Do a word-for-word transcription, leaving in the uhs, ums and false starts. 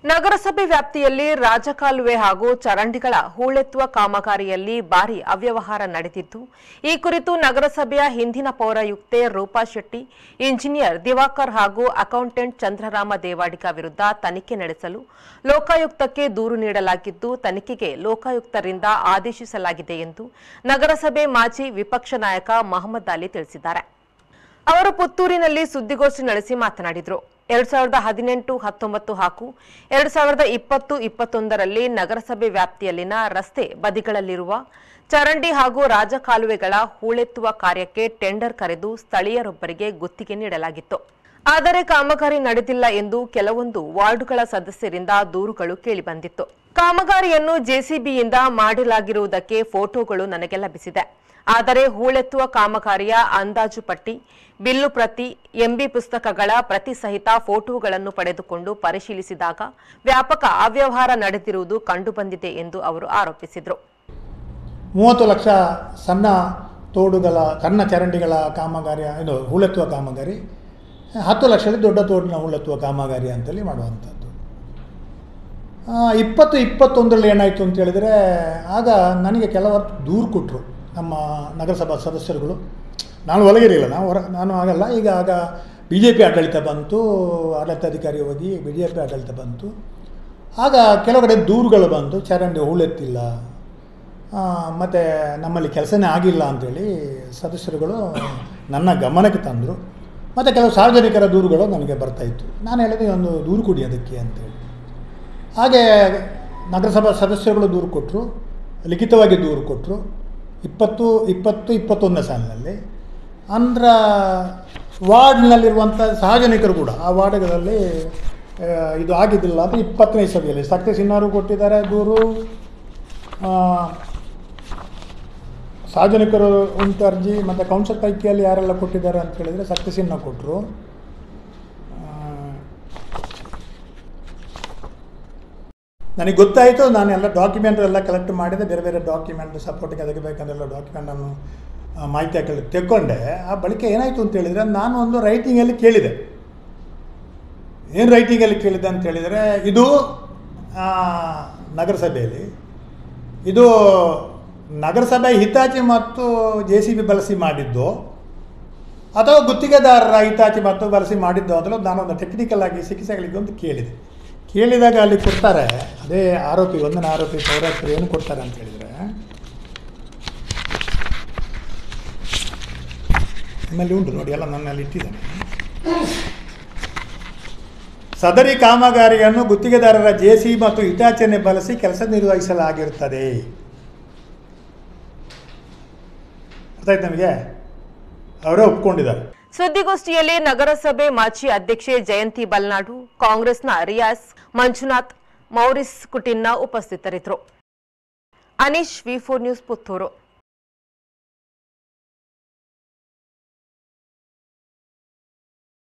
ನಗರಸಭೆ ವ್ಯಾಪ್ತಿಯಲ್ಲಿ ರಾಜಕಾಲುವೆ ಹಾಗೂ ಚರಂಡಿಗಳ ಹೂಳೆತ್ತುವ ಕಾಮಗಾರಿಯಲ್ಲಿ ಭಾರಿ ಅವ್ಯವಹಾರ ನಡೆದಿದ್ದು, ಈ ಕುರಿತು ನಗರಸಭೆಯ ಹಿಂದಿನ ಪೌರಾಯುಕ್ತೆ ರೂಪಾ ಶೆಟ್ಟಿ, ಇಂಜಿನಿಯರ್ ದಿವಾಕರ್ ಹಾಗೂ ಅಕೌಂಟೆಂಟ್ ಚಂದ್ರರಾಮ ದೇವಾಡಿಗ ವಿರುದ್ಧ ತನಿಖೆ ನಡೆಸಲು ಲೋಕಾಯುಕ್ತಕ್ಕೆ ದೂರು ನೀಡಲಾಗಿದ್ದು, ತನಿಖೆಗೆ ಲೋಕಾಯುಕ್ತರಿಂದ ಆದೇಶಿಸಲಾಗಿದೆ ಎಂದು ನಗರಸಭೆ ಮಾಜಿ ವಿಪಕ್ಷ ನಾಯಕ ಮಹಮ್ಮದ್ ಅಲಿ ತಿಳಿಸಿದ್ದಾರೆ. ಅವರು ಪುತ್ತೂರಿನಲ್ಲಿ ಸುದ್ದಿಗೋಷ್ಠಿ ನಡೆಸಿ ಮಾತನಾಡಿದರು. ಎರಡು ಸಾವಿರದ ಹದಿನೆಂಟು ಹತ್ತೊಂಬತ್ತು ಹಾಗೂ ಎರಡು ಸಾವಿರದ ಇಪ್ಪತ್ತು ಇಪ್ಪತ್ತೊಂದರಲ್ಲಿ ನಗರಸಭೆ ವ್ಯಾಪ್ತಿಯಲ್ಲಿನ ರಸ್ತೆ ಬದಿಗಳಲ್ಲಿರುವ ಚರಂಡಿ ಹಾಗೂ ರಾಜಕಾಲುವೆಗಳ ಹೂಳೆತ್ತುವ ಕಾರ್ಯಕ್ಕೆ ಟೆಂಡರ್ ಕರೆದು ಸ್ಥಳೀಯರೊಬ್ಬರಿಗೆ ಗುತ್ತಿಗೆ ನೀಡಲಾಗಿತ್ತು. ಆದರೆ ಕಾಮಗಾರಿ ನಡೆದಿಲ್ಲ ಎಂದು ಕೆಲವೊಂದು ವಾರ್ಡುಗಳ ಸದಸ್ಯರಿಂದ ದೂರುಗಳು ಕೇಳಿಬಂದಿತ್ತು. ಕಾಮಗಾರಿಯನ್ನು ಜೆಸಿಬಿಯಿಂದ ಮಾಡಲಾಗಿರುವುದಕ್ಕೆ ಫೋಟೋಗಳು ನನಗೆ ಲಭಿಸಿದೆ. ಆದರೆ ಹೂಳೆತ್ತುವ ಕಾಮಗಾರಿಯ ಅಂದಾಜು ಪಟ್ಟಿ, ಬಿಲ್ಲು ಪ್ರತಿ, ಎಂಬಿ ಪುಸ್ತಕಗಳ ಪ್ರತಿ ಸಹಿತ ಫೋಟೋಗಳನ್ನು ಪಡೆದುಕೊಂಡು ಪರಿಶೀಲಿಸಿದಾಗ ವ್ಯಾಪಕ ಅವ್ಯವಹಾರ ನಡೆದಿರುವುದು ಕಂಡುಬಂದಿದೆ ಎಂದು ಅವರು ಆರೋಪಿಸಿದರು. ಮೂವತ್ತು ಲಕ್ಷ ಸಣ್ಣ ತೋಡುಗಳ ಸಣ್ಣ ಚರಂಡಿಗಳ ಕಾಮಗಾರಿ, ಇದು ಹೂಳೆತ್ತುವ ಕಾಮಗಾರಿ, ಹತ್ತು ಲಕ್ಷದಲ್ಲಿ ದೊಡ್ಡ ತೋಡಿನ ಹೂಳೆತ್ತುವ ಕಾಮಗಾರಿ ಅಂತೇಳಿ ಮಾಡುವಂಥದ್ದು. ಇಪ್ಪತ್ತು ಇಪ್ಪತ್ತೊಂದರಲ್ಲಿ ಏನಾಯಿತು ಅಂತ ಹೇಳಿದರೆ, ಆಗ ನನಗೆ ಕೆಲವರು ದೂರು ಕೊಟ್ಟರು ನಮ್ಮ ನಗರಸಭಾ ಸದಸ್ಯರುಗಳು. ನಾನು ಒಳಗಿರಲಿಲ್ಲ, ನಾವು ಹೊರ ನಾನು ಆಗಲ್ಲ. ಈಗ ಆಗ ಬಿ ಜೆ ಪಿ ಆಡಳಿತ ಬಂತು, ಆಡಳಿತಾಧಿಕಾರಿ ಹೋಗಿ ಬಿ ಜೆ ಪಿ ಆಡಳಿತ ಬಂತು. ಆಗ ಕೆಲವು ಕಡೆ ದೂರುಗಳು ಬಂತು, ಚರಂಡಿ ಹೂಳೆತ್ತಿಲ್ಲ, ಮತ್ತು ನಮ್ಮಲ್ಲಿ ಕೆಲಸನೇ ಆಗಿಲ್ಲ ಅಂಥೇಳಿ ಸದಸ್ಯರುಗಳು ನನ್ನ ಗಮನಕ್ಕೆ ತಂದರು. ಮತ್ತು ಕೆಲವು ಸಾರ್ವಜನಿಕರ ದೂರುಗಳು ನನಗೆ ಬರ್ತಾಯಿತ್ತು. ನಾನು ಹೇಳಿದೆ, ಒಂದು ದೂರು ಕೊಡಿ ಅದಕ್ಕೆ ಅಂತೇಳಿ. ಹಾಗೆ ನಗರಸಭಾ ಸದಸ್ಯರುಗಳು ದೂರು ಕೊಟ್ಟರು, ಲಿಖಿತವಾಗಿ ದೂರು ಕೊಟ್ಟರು. ಇಪ್ಪತ್ತು ಇಪ್ಪತ್ತು ಇಪ್ಪತ್ತೊಂದನೇ ಸಾಲಿನಲ್ಲಿ ಅಂದ್ರ ವಾರ್ಡ್ನಲ್ಲಿರುವಂಥ ಸಾರ್ವಜನಿಕರು ಕೂಡ ಆ ವಾರ್ಡ್ಗಳಲ್ಲಿ ಇದು ಆಗಿದ್ದಿಲ್ಲ ಅಂತ ಇಪ್ಪತ್ತನೇ ಸಭೆಯಲ್ಲಿ ಸಕ್ತಿ ಸಿನ್ಹಾರು ಕೊಟ್ಟಿದ್ದಾರೆ ದೂರು. ಸಾರ್ವಜನಿಕರು ಉಂಟು ಅರ್ಜಿ ಮತ್ತು ಕೌನ್ಸಿಲ್ ಪೈಕಿಯಲ್ಲಿ ಯಾರೆಲ್ಲ ಕೊಟ್ಟಿದ್ದಾರೆ ಅಂತ ಹೇಳಿದರೆ ಸಕ್ತಿ ಸಿನ್ಹಾ ಕೊಟ್ಟರು. ನನಗೆ ಗೊತ್ತಾಯಿತು. ನಾನು ಎಲ್ಲ ಡಾಕ್ಯುಮೆಂಟ್ ಎಲ್ಲ ಕಲೆಕ್ಟ್ ಮಾಡಿದೆ, ಬೇರೆ ಬೇರೆ ಡಾಕ್ಯುಮೆಂಟ್ ಸಪೋರ್ಟಿಗೆ ಅದಕ್ಕೆ ಬೇಕಂದೆಲ್ಲ ಡಾಕ್ಯುಮೆಂಟನ್ನು ಮಾಹಿತಿ ಹಾಕಿ ತೆಕ್ಕೊಂಡೆ. ಆ ಬಳಿಕ ಏನಾಯಿತು ಅಂತ ಹೇಳಿದರೆ, ನಾನು ಒಂದು ರೈಟಿಂಗಲ್ಲಿ ಕೇಳಿದೆ. ಏನು ರೈಟಿಂಗಲ್ಲಿ ಕೇಳಿದೆ ಅಂತ ಹೇಳಿದರೆ, ಇದು ನಗರಸಭೆಯಲ್ಲಿ ಇದು ನಗರಸಭೆ ಹಿತಾಚಿ ಮತ್ತು ಜೆ ಸಿ ಬಿ ಬಳಸಿ ಮಾಡಿದ್ದು ಅಥವಾ ಗುತ್ತಿಗೆದಾರರ ಹಿತಾಚಿ ಮತ್ತು ಬಳಸಿ ಮಾಡಿದ್ದು ಅದನ್ನು ನಾನೊಂದು ಟೆಕ್ನಿಕಲ್ ಆಗಿ ಚಿಕಿತ್ಸೆಗಳಿಗೆ ಒಂದು ಕೇಳಿದೆ. ಕೇಳಿದಾಗ ಅಲ್ಲಿ ಕೊಡ್ತಾರೆ, ಅದೇ ಆರೋಪಿ ಒಂದನೇ ಆರೋಪಿ ಪೌರಾಯುಕ್ತರು ಏನು ಕೊಡ್ತಾರೆ ಅಂತ ಹೇಳಿದರೆ, ನಿಮ್ಮಲ್ಲಿ ಉಂಟು ನೋಡಿ, ಎಲ್ಲ ನನ್ನಲ್ಲಿ ಇಟ್ಟಿದ್ದೇನೆ. ಸದರಿ ಕಾಮಗಾರಿಯನ್ನು ಗುತ್ತಿಗೆದಾರರ ಜೆಸಿ ಮತ್ತು ಹಿಟಾಚಿಯನ್ನು ಬಳಸಿ ಕೆಲಸ ನಿರ್ವಹಿಸಲಾಗಿರುತ್ತದೆ. ಅರ್ಥ ಆಯ್ತು ನಮಗೆ, ಅವರೇ ಒಪ್ಕೊಂಡಿದ್ದಾರೆ. ಸುದ್ದಿಗೋಷ್ಠಿಯಲ್ಲಿ ನಗರಸಭೆ ಮಾಜಿ ಅಧ್ಯಕ್ಷೆ ಜಯಂತಿ ಬಲ್ನಾಡು, ಕಾಂಗ್ರೆಸ್ನ ರಿಯಾಸ್, ಮಂಜುನಾಥ್, ಮೌರಿಸ್ ಕುಟಿನ್ನ ಉಪಸ್ಥಿತರಿದ್ದರು. Aneesh, V four news, Puttur.